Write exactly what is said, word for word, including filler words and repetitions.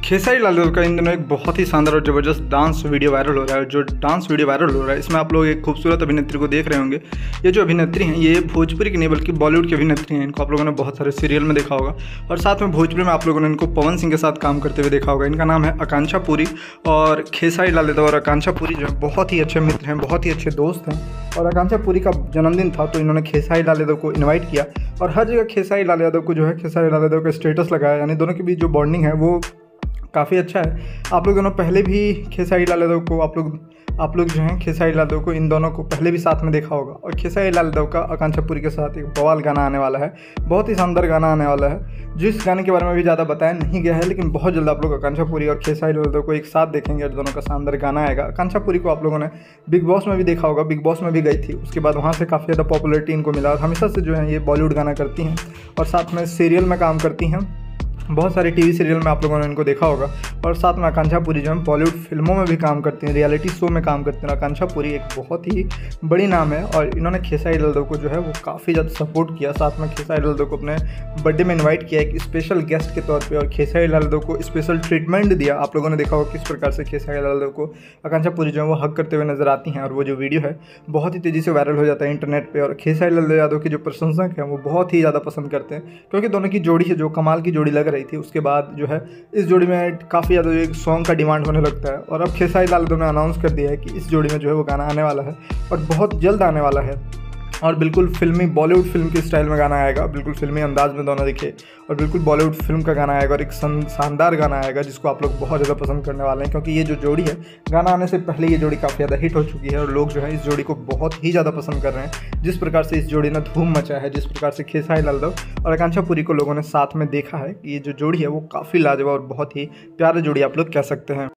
खेसारी लाल यादव का इन दिनों एक बहुत ही शानदार और ज़बरदस्त डांस वीडियो वायरल हो रहा है। जो डांस वीडियो वायरल हो रहा है इसमें आप लोग एक खूबसूरत अभिनेत्री को देख रहे होंगे। ये जो अभिनेत्री हैं ये भोजपुरी की नहीं बल्कि बॉलीवुड की अभिनेत्री हैं। इनको आप लोगों ने बहुत सारे सीरियल में देखा होगा और साथ में भोजपुरी में आप लोगों ने इनको पवन सिंह के साथ काम करते हुए देखा होगा। इनका नाम है आकांक्षा पुरी और खेसारी लाल यादव और आकांक्षा पुरी जो है बहुत ही अच्छे मित्र हैं, बहुत ही अच्छे दोस्त हैं। और आकांक्षा पुरी का जन्मदिन था तो इन्होंने खेसारी लाल यादव को इन्वाइट किया और हर जगह खेसारी लाल यादव को जो है खेसारी लाल यादव का स्टेटस लगाया। यानी दोनों के बीच जो बॉन्डिंग है वो काफ़ी अच्छा है। आप लोग दोनों पहले भी खेसारी लाल यादव को आप लोग आप लोग जो हैं खेसारी लाल यादव को इन दोनों को पहले भी साथ में देखा होगा। और खेसारी लाल यादव का आकांक्षा पुरी के साथ एक बवाल गाना आने वाला है, बहुत ही शानदार गाना आने वाला है जिस गाने के बारे में भी ज़्यादा बताया नहीं गया है, लेकिन बहुत जल्द आप लोग आकांक्षा पुरी और खेसारी लाल यादव को एक साथ देखेंगे और दोनों का शानदार गाना आएगा। आकांक्षा पुरी को आप लोगों ने बिग बॉस में भी देखा होगा, बिग बॉस में भी गई थी, उसके बाद वहाँ से काफ़ी ज़्यादा पॉपुलरिटी इनको मिला और हमेशा से जो है ये बॉलीवुड गाना करती हैं और साथ में सीरियल में काम करती हैं। बहुत सारे टीवी सीरियल में आप लोगों ने इनको देखा होगा और साथ में आकांक्षा पुरी जो है बॉलीवुड फिल्मों में भी काम करती हैं, रियलिटी शो में काम करती हैं। आकांक्षा पुरी एक बहुत ही बड़ी नाम है और इन्होंने खेसारी लाल यादव को जो है वो काफ़ी ज़्यादा सपोर्ट किया। साथ में खेसारी लाल यादव को अपने बर्थडे में इन्वाइट किया एक स्पेशल गेस्ट के तौर पर और खेसारी लाल यादव को स्पेशल ट्रीटमेंट दिया। आप लोगों ने देखा होगा किस प्रकार से खेसारी लाल यादव को आकांक्षा पुरी जो है वो हक करते हुए नजर आती हैं और वो जो वीडियो है बहुत ही तेज़ी से वायरल हो जाता है इंटरनेट पर। और खेसारी लाल यादव की जो प्रशंसक हैं वो बहुत ही ज़्यादा पसंद करते हैं क्योंकि दोनों की जोड़ी है जो कमाल की जोड़ी लग रही थी। उसके बाद जो है इस जोड़ी में काफ़ी ज़्यादा एक सॉन्ग का डिमांड होने लगता है और अब खेसारी लाल यादव ने अनाउंस कर दिया है कि इस जोड़ी में जो है वो गाना आने वाला है और बहुत जल्द आने वाला है और बिल्कुल फिल्मी बॉलीवुड फिल्म के स्टाइल में गाना आएगा। बिल्कुल फिल्मी अंदाज में दोनों दिखे और बिल्कुल बॉलीवुड फिल्म का गाना आएगा और एक शानदार गाना आएगा जिसको आप लोग बहुत ज़्यादा पसंद करने वाले हैं क्योंकि ये जो जोड़ी है गाना आने से पहले ये जोड़ी काफ़ी ज़्यादा हिट हो चुकी है और लोग जो है इस जोड़ी को बहुत ही ज़्यादा पसंद कर रहे हैं। जिस प्रकार से इस जोड़ी ने धूम मचा है, जिस प्रकार से खेसारी लाल यादव और आकांक्षा पुरी को लोगों ने साथ में देखा है कि ये जो जोड़ी है वो काफ़ी लाजवाब और बहुत ही प्यारी जोड़ी आप लोग कह सकते हैं।